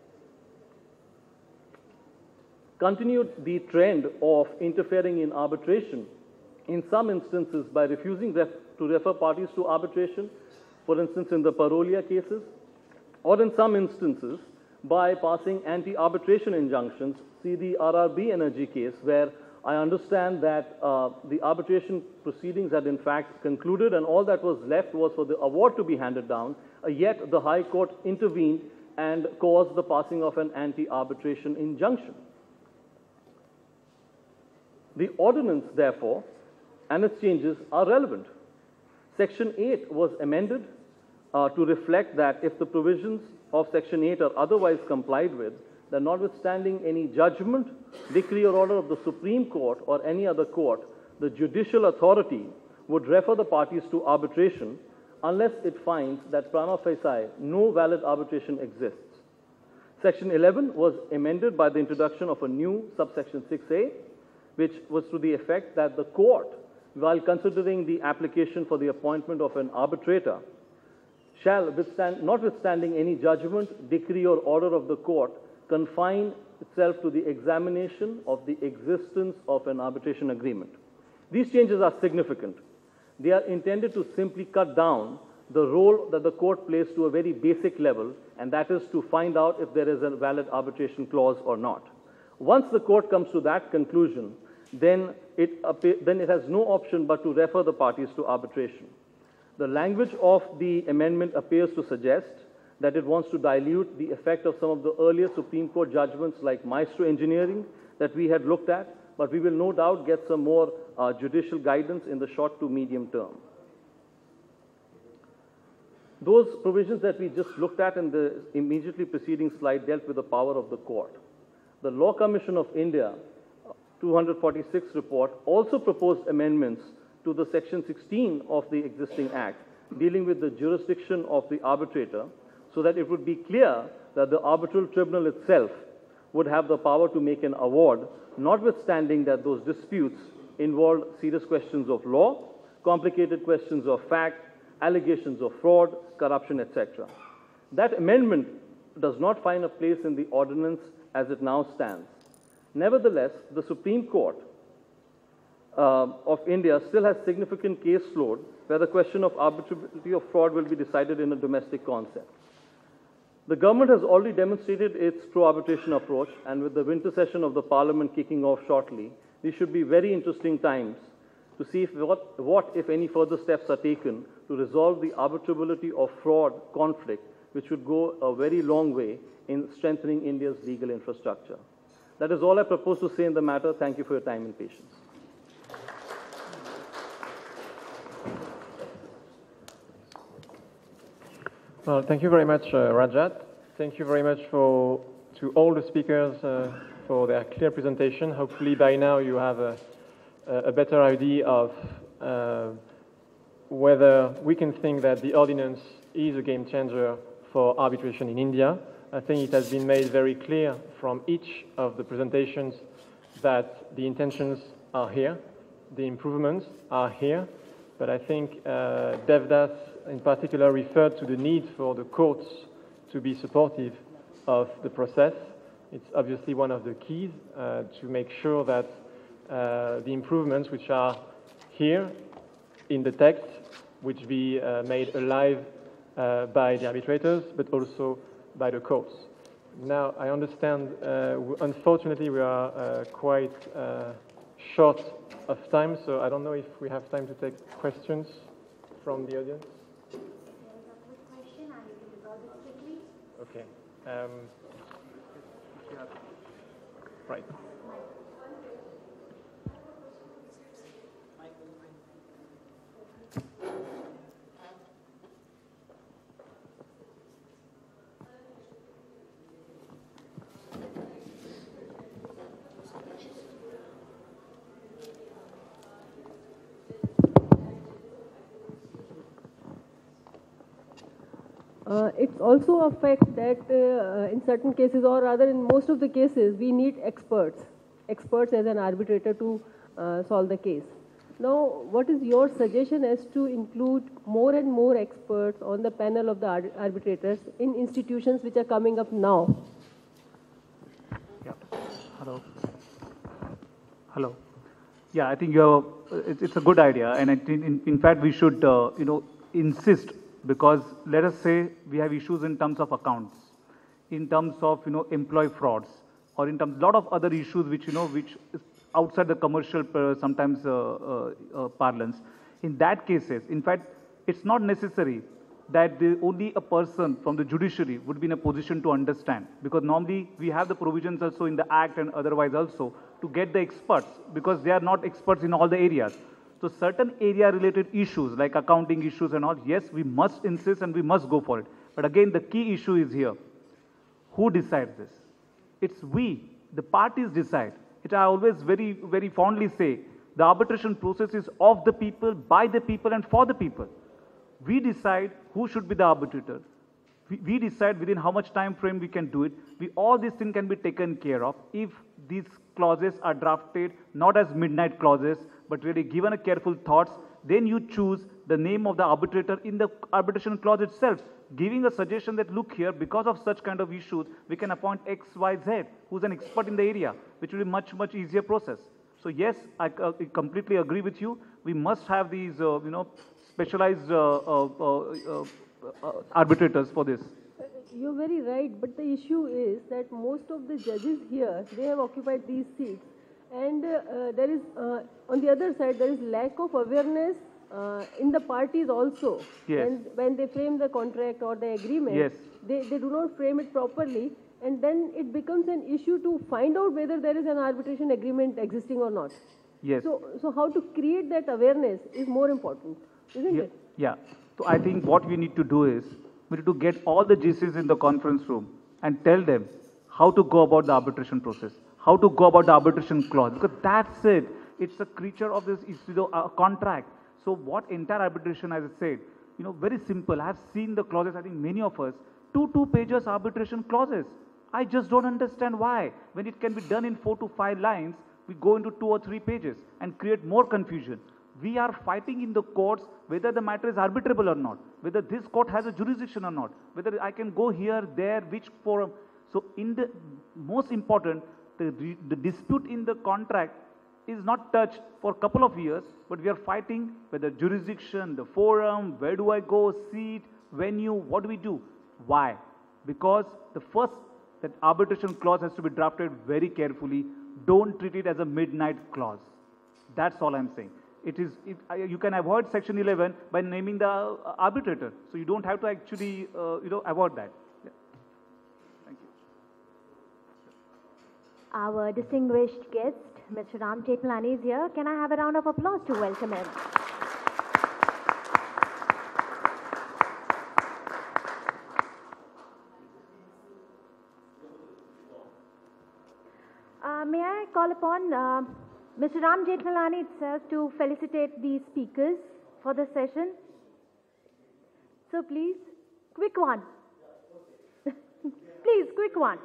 continued the trend of interfering in arbitration, in some instances by refusing ref to refer parties to arbitration, for instance in the Parolia cases, or in some instances by passing anti-arbitration injunctions. See the R R B Energy case, where I understand that uh, the arbitration proceedings had in fact concluded and all that was left was for the award to be handed down, uh, yet the High Court intervened and caused the passing of an anti-arbitration injunction. The ordinance, therefore, and its changes are relevant. Section eight was amended uh, to reflect that if the provisions of Section eight are otherwise complied with, that notwithstanding any judgment, decree or order of the Supreme Court or any other court, the judicial authority would refer the parties to arbitration unless it finds that prima facie no valid arbitration exists. Section eleven was amended by the introduction of a new subsection six A, which was to the effect that the court, while considering the application for the appointment of an arbitrator, shall, withstand, notwithstanding any judgment, decree or order of the court, confine itself to the examination of the existence of an arbitration agreement. These changes are significant. They are intended to simply cut down the role that the court plays to a very basic level, and that is to find out if there is a valid arbitration clause or not. Once the court comes to that conclusion, then it, then it has no option but to refer the parties to arbitration. The language of the amendment appears to suggest that it wants to dilute the effect of some of the earlier Supreme Court judgments like Maestro Engineering that we had looked at, but we will no doubt get some more uh, judicial guidance in the short to medium term. Those provisions that we just looked at in the immediately preceding slide dealt with the power of the court. The Law Commission of India two forty-six report also proposed amendments to the section sixteen of the existing act dealing with the jurisdiction of the arbitrator, so that it would be clear that the arbitral tribunal itself would have the power to make an award, notwithstanding that those disputes involved serious questions of law, complicated questions of fact, allegations of fraud, corruption, et cetera. That amendment does not find a place in the ordinance as it now stands. Nevertheless, the Supreme Court uh, of India still has significant case load where the question of arbitrability of fraud will be decided in a domestic concept. The government has already demonstrated its pro-arbitration approach, and with the winter session of the Parliament kicking off shortly, these should be very interesting times to see if what, what, if any, further steps are taken to resolve the arbitrability of fraud conflict, which would go a very long way in strengthening India's legal infrastructure. That is all I propose to say in the matter. Thank you for your time and patience. Well, thank you very much, uh, Rajat. Thank you very much for, to all the speakers uh, for their clear presentation. Hopefully by now you have a, a better idea of uh, whether we can think that the ordinance is a game changer for arbitration in India. I think it has been made very clear from each of the presentations that the intentions are here, the improvements are here, but I think uh, Devdas in particular referred to the need for the courts to be supportive of the process. It's obviously one of the keys uh, to make sure that uh, the improvements which are here in the text, which be uh, made alive uh, by the arbitrators, but also by the courts. Now, I understand, uh, unfortunately, we are uh, quite uh, short of time, so I don't know if we have time to take questions from the audience. There is a quick question, and you can resolve it quickly. Okay. Um, right. Uh, it's also a fact that uh, in certain cases, or rather in most of the cases, we need experts, experts as an arbitrator to uh, solve the case. Now, what is your suggestion as to include more and more experts on the panel of the ar arbitrators in institutions which are coming up now? Yeah. Hello. Hello. Yeah, I think you're, it's, it's a good idea, and I think in, in fact we should, uh, you know, insist. Because let us say we have issues in terms of accounts, in terms of, you know, employee frauds, or in terms, lot of other issues which, you know, which is outside the commercial uh, sometimes uh, uh, uh, parlance. In that cases, in fact, it's not necessary that the, only a person from the judiciary would be in a position to understand. Because normally we have the provisions also in the Act and otherwise also to get the experts, because they are not experts in all the areas. So certain area-related issues like accounting issues and all, yes, we must insist and we must go for it. But again, the key issue is here. Who decides this? It's we, the parties decide. It I always very, very fondly say, the arbitration process is of the people, by the people and for the people. We decide who should be the arbitrator. We, we decide within how much time frame we can do it. We, all these things can be taken care of if these clauses are drafted not as midnight clauses, but really given a careful thoughts. Then you choose the name of the arbitrator in the arbitration clause itself, giving a suggestion that, look here, because of such kind of issues, we can appoint X, Y, Z, who's an expert in the area, which will be much, much easier process. So yes, I uh, completely agree with you. We must have these, uh, you know, specialized uh, uh, uh, uh, arbitrators for this. You're very right, but the issue is that most of the judges here, they have occupied these seats. And uh, there is, uh, on the other side, there is lack of awareness uh, in the parties also. Yes. And when they frame the contract or the agreement, yes. they, they do not frame it properly. And then it becomes an issue to find out whether there is an arbitration agreement existing or not. Yes. So, so how to create that awareness is more important, isn't yeah. it? Yeah. So I think what we need to do is, we need to get all the G Cs in the conference room and tell them how to go about the arbitration process, how to go about the arbitration clause, because that's it. It's a creature of this, you know, a contract. So what entire arbitration, as I said, you know, very simple. I've seen the clauses, I think many of us, two, two pages arbitration clauses. I just don't understand why. When it can be done in four to five lines, we go into two or three pages and create more confusion. We are fighting in the courts whether the matter is arbitrable or not, whether this court has a jurisdiction or not, whether I can go here, there, which forum. So in the most important, the, the dispute in the contract is not touched for a couple of years, but we are fighting whether jurisdiction, the forum, where do I go, seat, venue, what do we do? Why? Because the first, that arbitration clause has to be drafted very carefully. Don't treat it as a midnight clause. That's all I'm saying. It is, it, uh, you can avoid section eleven by naming the uh, arbitrator. So you don't have to actually, uh, you know, avoid that. Yeah. Thank you. Our distinguished guest, Mister Ram Jethmalani, is here. Can I have a round of applause to welcome him? Uh, may I call upon uh, Mister Ram Jethmalani itself to felicitate the speakers for the session? So please. Quick one. Please, quick one.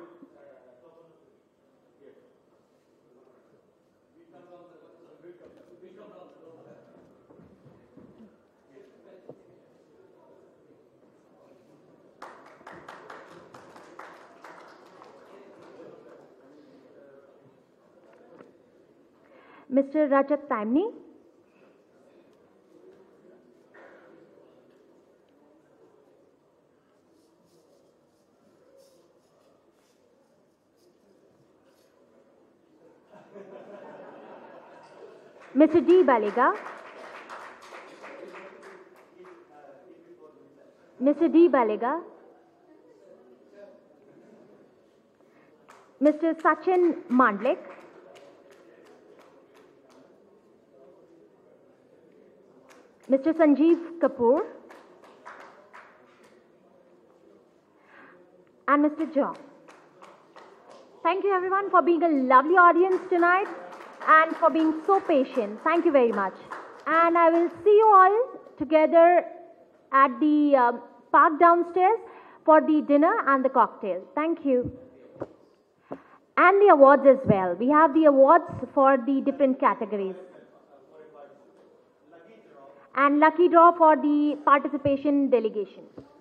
Mister Rajat Taimni. Mister D. Balega. Mister D. Balega. Mister Sachin Mandlik. Mister Sanjeev Kapoor. And Mister John. Thank you everyone for being a lovely audience tonight and for being so patient. Thank you very much. And I will see you all together at the um, park downstairs for the dinner and the cocktail. Thank you. And the awards as well. We have the awards for the different categories. And lucky draw for the participation delegation.